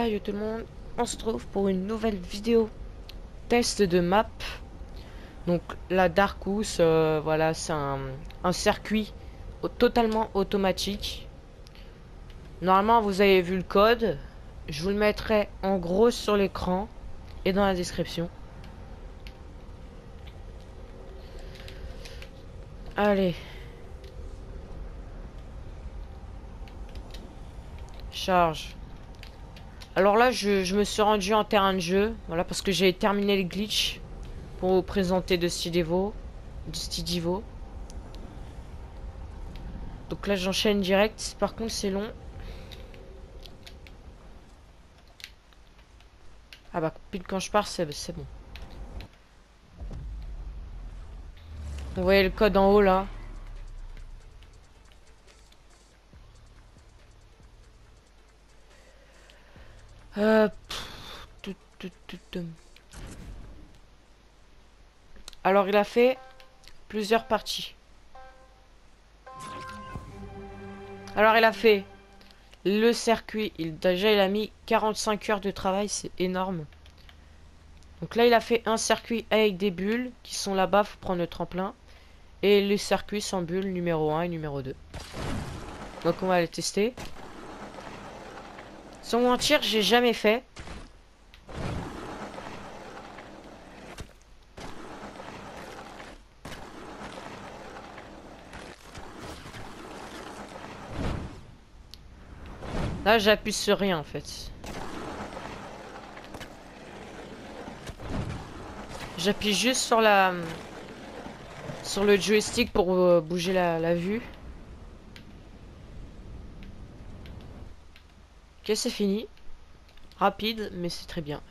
Salut tout le monde, on se trouve pour une nouvelle vidéo test de map. Donc la Darkus, voilà, c'est un circuit totalement automatique. Normalement vous avez vu le code, je vous le mettrai en gros sur l'écran et dans la description. Allez. Charge. Alors là je me suis rendu en terrain de jeu, voilà, parce que j'ai terminé les glitches pour vous présenter de Stidivo. Donc là j'enchaîne direct, par contre c'est long. Ah bah pile quand je pars c'est bon. Vous voyez le code en haut là. Tout. Alors il a fait plusieurs parties. Alors il a fait le circuit. Déjà il a mis 45 heures de travail, c'est énorme. Donc là il a fait un circuit avec des bulles qui sont là-bas, faut prendre le tremplin. Et le circuit sans bulles numéro 1 et numéro 2. Donc on va les tester. Sans mentir, j'ai jamais fait. Là j'appuie sur rien en fait. J'appuie juste sur le joystick pour bouger la vue. Ok, c'est fini. Rapide, mais c'est très bien.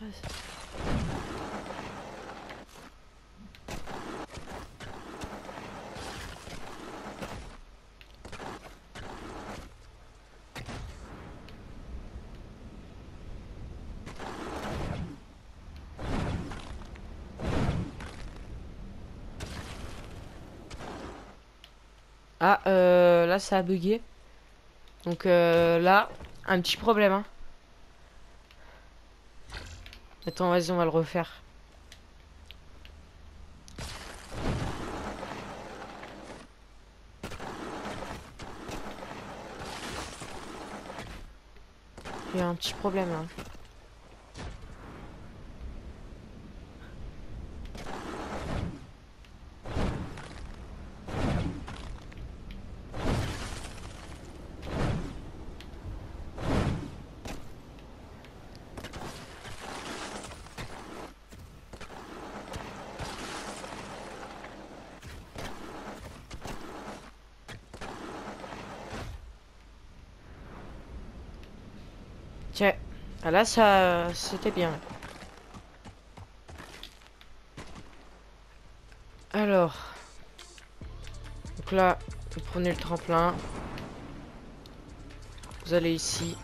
Ah, là ça a bugué. Donc là, un petit problème. Hein. Attends, vas-y, on va le refaire. Il y a un petit problème là. Tiens, ah, là ça, c'était bien. Alors, donc là, vous prenez le tremplin. Vous allez ici.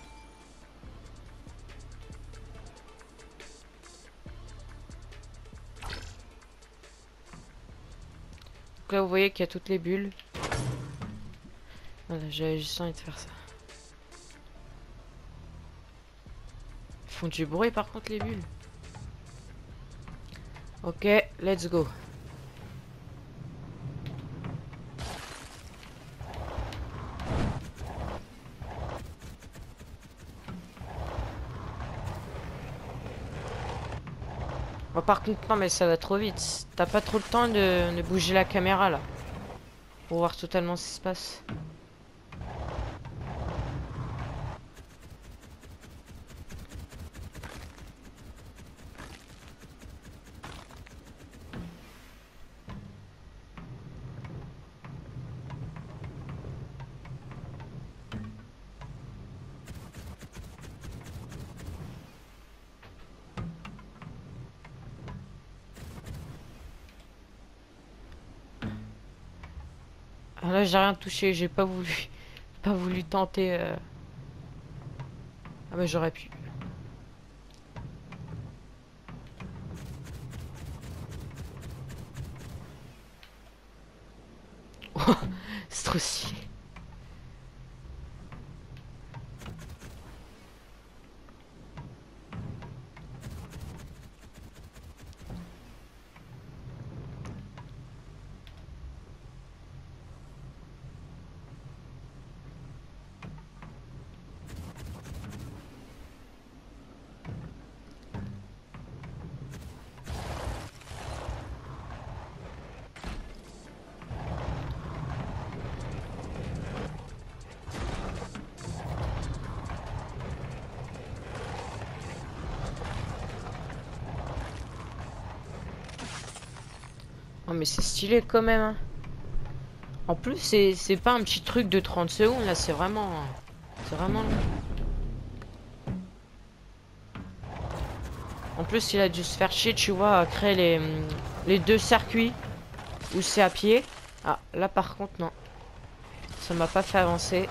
Donc là, vous voyez qu'il y a toutes les bulles. Voilà, j'avais juste envie de faire ça. Ils font du bruit par contre les bulles. Ok, let's go. Bon, par contre, non, mais ça va trop vite. T'as pas trop le temps de bouger la caméra là. Pour voir totalement ce qui se passe. Ah, là, j'ai rien touché, j'ai pas voulu, pas voulu tenter. Ah, mais j'aurais pu. C'est trop stylé. Oh mais c'est stylé quand même, hein. En plus c'est pas un petit truc de 30 secondes là, c'est vraiment long. En plus il a dû se faire chier, tu vois, à créer les deux circuits où c'est à pied. Ah là par contre non, ça m'a pas fait avancer.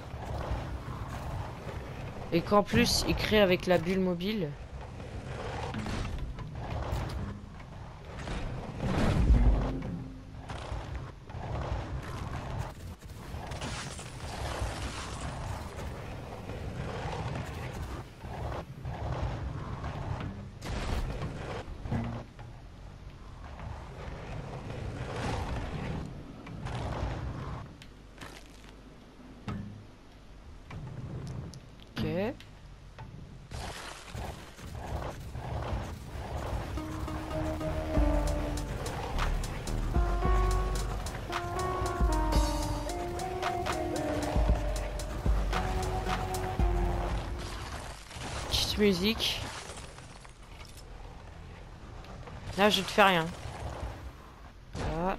Et qu'en plus il crée avec la bulle mobile. Ok. Petite musique. Là je te fais rien. Voilà.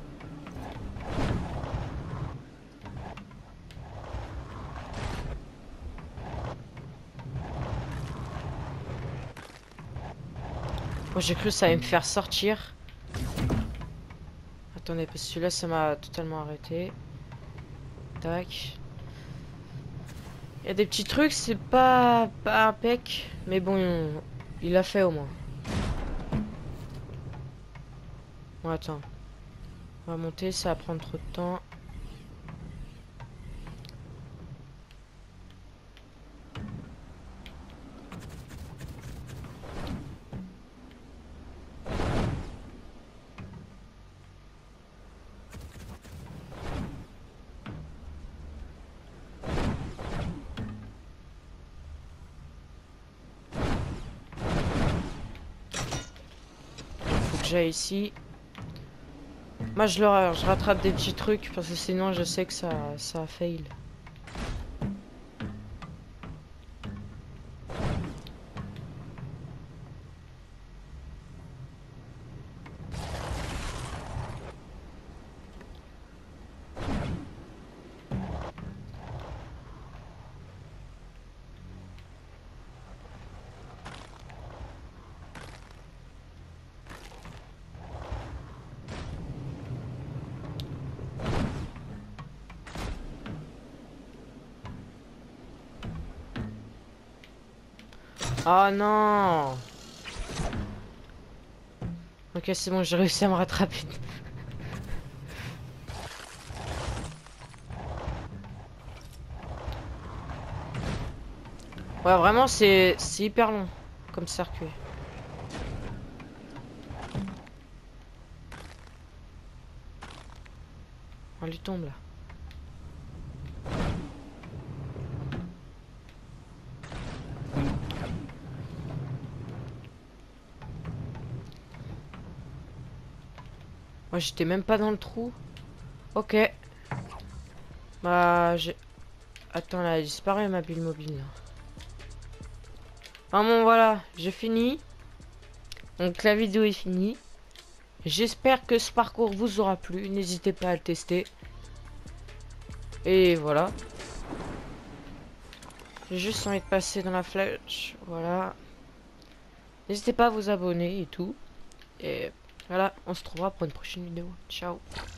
Moi j'ai cru que ça allait me faire sortir. Attendez, parce que celui-là ça m'a totalement arrêté. Tac. Il y a des petits trucs, c'est pas impec. Mais bon, il l'a fait au moins. Bon, attends. On va monter, ça va prendre trop de temps. Faut que j'aille ici. Moi je rattrape des petits trucs parce que sinon je sais que ça fail. Oh non! Ok, c'est bon, j'ai réussi à me rattraper. Ouais, vraiment, c'est hyper long comme circuit. On lui tombe là. Moi, j'étais même pas dans le trou. Ok. Bah, j'ai... Attends, là, elle a disparu ma bulle mobile, là. Ah bon, voilà, j'ai fini. Donc, la vidéo est finie. J'espère que ce parcours vous aura plu. N'hésitez pas à le tester. Et voilà. J'ai juste envie de passer dans la flèche. Voilà. N'hésitez pas à vous abonner et tout. Et voilà, on se retrouvera pour une prochaine vidéo. Ciao.